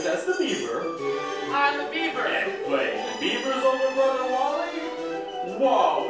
that's the Beaver. I'm the Beaver. And wait, the Beaver's older brother Wally? Whoa,